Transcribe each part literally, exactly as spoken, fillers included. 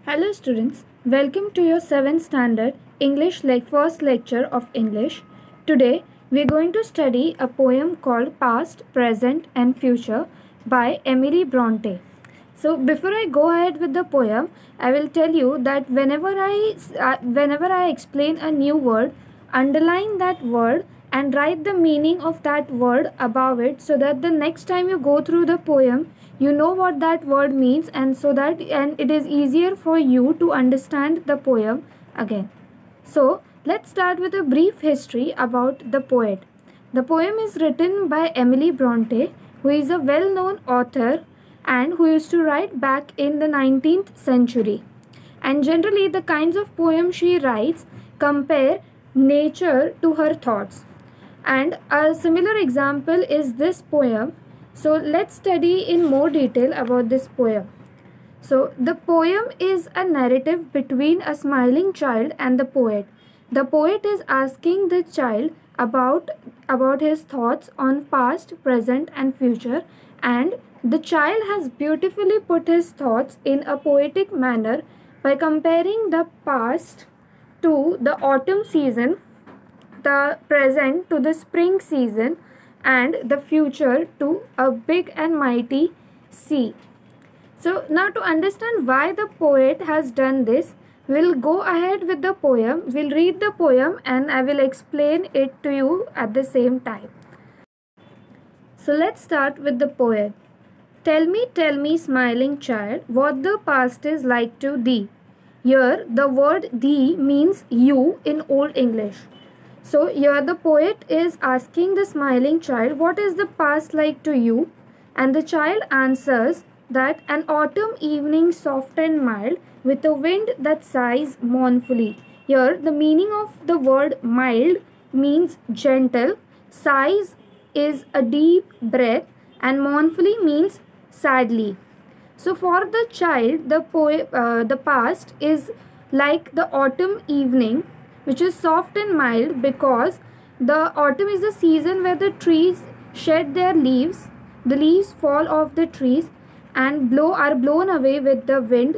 Hello students, welcome to your seventh standard English like first lecture of English. Today we are going to study a poem called Past, Present and Future by Emily Bronte. So before I go ahead with the poem, I will tell you that whenever I uh, whenever I explain a new word, underline that word and write the meaning of that word above it so that the next time you go through the poem you know what that word means, and so that and it is easier for you to understand the poem again. So let's start with a brief history about the poet. The poem is written by Emily Bronte, who is a well-known author and who used to write back in the nineteenth century. And generally the kinds of poems she writes compare nature to her thoughts. And a similar example is this poem. So let's study in more detail about this poem. So the poem is a narrative between a smiling child and the poet. The poet is asking the child about, about his thoughts on past, present and future, and the child has beautifully put his thoughts in a poetic manner by comparing the past to the autumn season, the present to the spring season, and the future to a big and mighty sea. So now to understand why the poet has done this, we'll go ahead with the poem. We'll read the poem and I will explain it to you at the same time. So let's start with the poem. Tell me, tell me, smiling child, what the past is like to thee. Here the word thee means you in Old English. So here the poet is asking the smiling child, what is the past like to you? And the child answers that an autumn evening soft and mild, with a wind that sighs mournfully. Here the meaning of the word mild means gentle, sighs is a deep breath, and mournfully means sadly. So for the child, the poem, uh, the past is like the autumn evening, which is soft and mild because the autumn is the season where the trees shed their leaves, the leaves fall off the trees and blow are blown away with the wind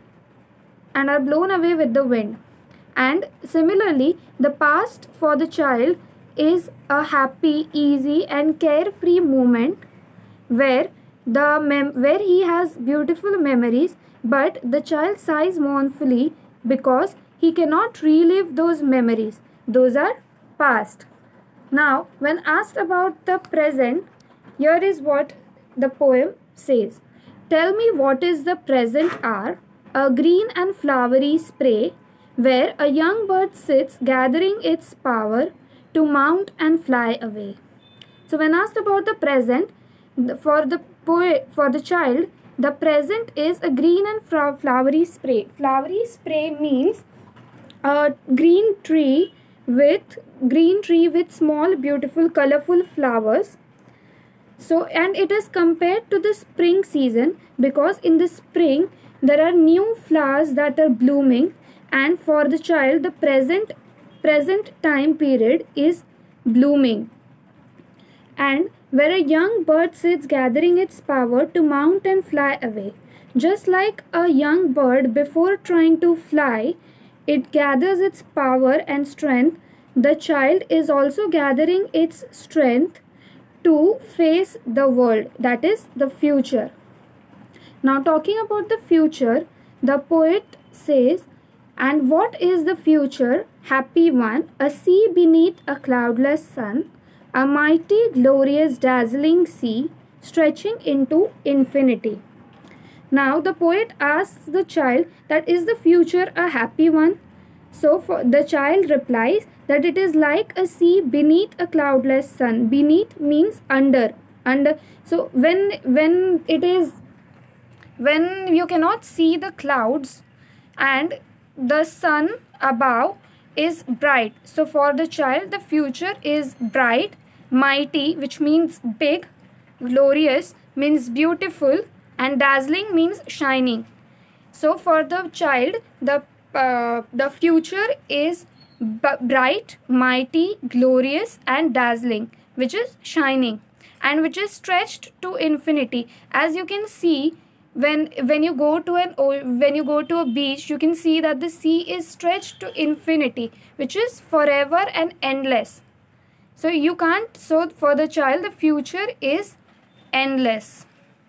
and are blown away with the wind. And similarly, the past for the child is a happy, easy and carefree moment where the mem- where he has beautiful memories, but the child sighs mournfully because he cannot relive those memories. Those are past. Now, when asked about the present, here is what the poem says. Tell me what is the present hour, a green and flowery spray, where a young bird sits gathering its power to mount and fly away. So when asked about the present, for the poet, for the child, the present is a green and flowery spray. Flowery spray means a green tree with green tree with small beautiful colorful flowers. So and it is compared to the spring season because in the spring there are new flowers that are blooming, and for the child the present present time period is blooming. And where a young bird sits gathering its power to mount and fly away. Just like a young bird before trying to fly, it gathers its power and strength, the child is also gathering its strength to face the world, that is the future. Now talking about the future, the poet says, and what is the future? Happy one, a sea beneath a cloudless sun, a mighty, glorious, dazzling sea stretching into infinity. Now the poet asks the child that is the future a happy one? So for the child replies that it is like a sea beneath a cloudless sun. Beneath means under. Under. So when when it is when you cannot see the clouds and the sun above is bright. So for the child the future is bright, mighty which means big, glorious means beautiful, and dazzling means shining. So for the child the uh, the future is bright, mighty, glorious and dazzling, which is shining and which is stretched to infinity. As you can see, when when you go to an when you go to a beach, you can see that the sea is stretched to infinity, which is forever and endless. So you can't, so for the child the future is endless.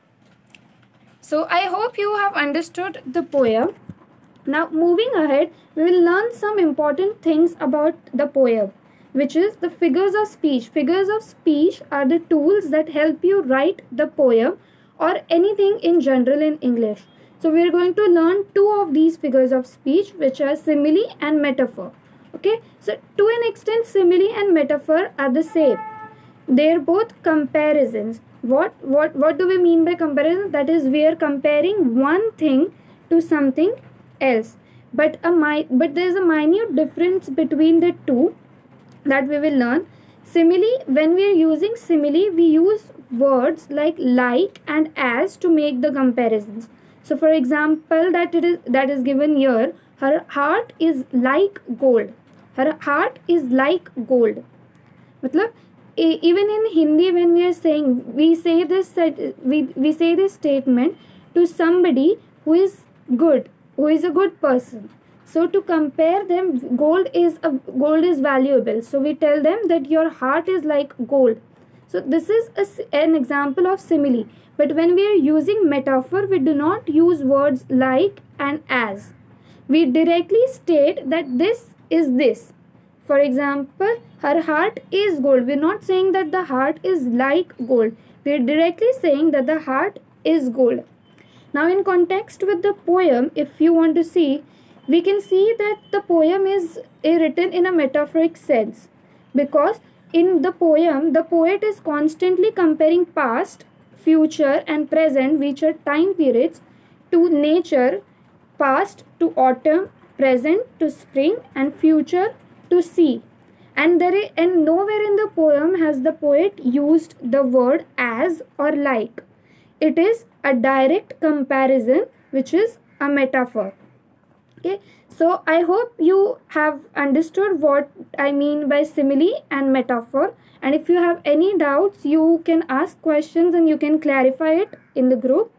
So I hope you have understood the poem. Now moving ahead, we will learn some important things about the poem, which is the figures of speech. Figures of speech are the tools that help you write the poem or anything in general in English. So we are going to learn two of these figures of speech, which are simile and metaphor. Okay, so to an extent simile and metaphor are the same. They are both comparisons. What what what do we mean by comparison? That is, we are comparing one thing to something else. But a mi- but there is a minute difference between the two that we will learn. Simile, when we are using simile, we use words like like and as to make the comparisons. So for example, that it is that is given here, her heart is like gold. Her heart is like gold. Matlab, e- even in Hindi, when we are saying, we say this we, we say this statement to somebody who is good, who is a good person. So to compare them, gold is a gold is valuable. So we tell them that your heart is like gold. So this is a, an example of simile. But when we are using metaphor, we do not use words like and as. We directly state that this is this. For example, her heart is gold. We are not saying that the heart is like gold. We are directly saying that the heart is gold. Now in context with the poem, if you want to see, we can see that the poem is written in a metaphoric sense, because in the poem the poet is constantly comparing past, future and present, which are time periods, to nature, past to autumn, present to spring and future to sea. And there is, and nowhere in the poem has the poet used the word as or like. It is a direct comparison, which is a metaphor. Okay, so I hope you have understood what I mean by simile and metaphor. And if you have any doubts, you can ask questions and you can clarify it in the group.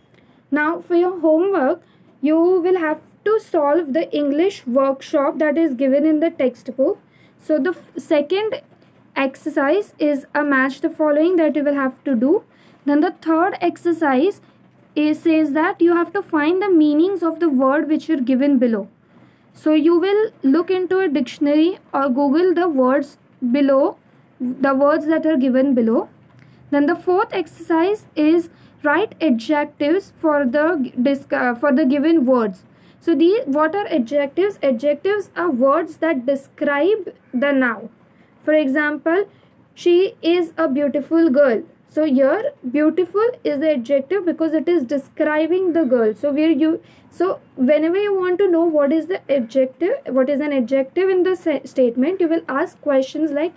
Now for your homework, you will have to solve the English workshop that is given in the textbook. So the second exercise is a match the following that you will have to do. Then the third exercise is says that you have to find the meanings of the word which are given below. So you will look into a dictionary or Google the words below, the words that are given below. Then the fourth exercise is write adjectives for the uh, for the given words. So these, what are adjectives? Adjectives are words that describe the noun. For example, she is a beautiful girl. So here beautiful is the adjective because it is describing the girl. So where you so whenever you want to know what is the adjective, what is an adjective in the statement, you will ask questions like,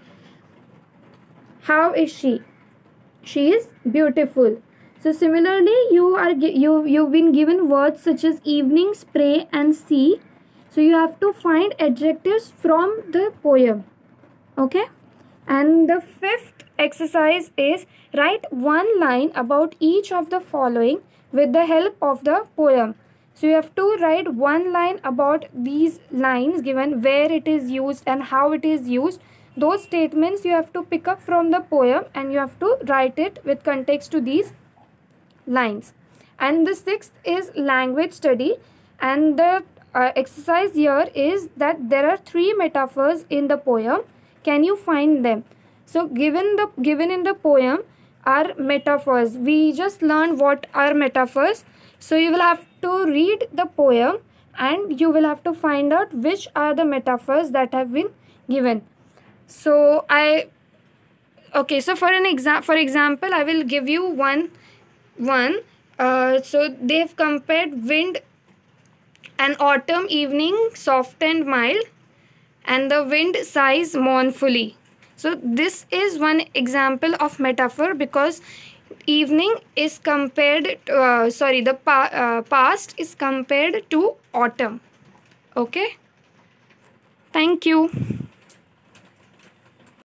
how is she? She is beautiful. So similarly, you are you you've been given words such as evening, spray and sea. So you have to find adjectives from the poem. Okay? And the fifth exercise is write one line about each of the following with the help of the poem. So you have to write one line about these lines given, where it is used and how it is used. Those statements you have to pick up from the poem and you have to write it with context to these lines. And the sixth is language study, and the uh, exercise here is that there are three metaphors in the poem. Can you find them? So given the given in the poem are metaphors. We just learned what are metaphors. So you will have to read the poem and you will have to find out which are the metaphors that have been given. So I okay so for an exam for example I will give you one one uh, so they've compared wind, an autumn evening soft and mild, and the wind sighs mournfully. So this is one example of metaphor because evening is compared to, uh, sorry the pa uh, past is compared to autumn. Okay, thank you.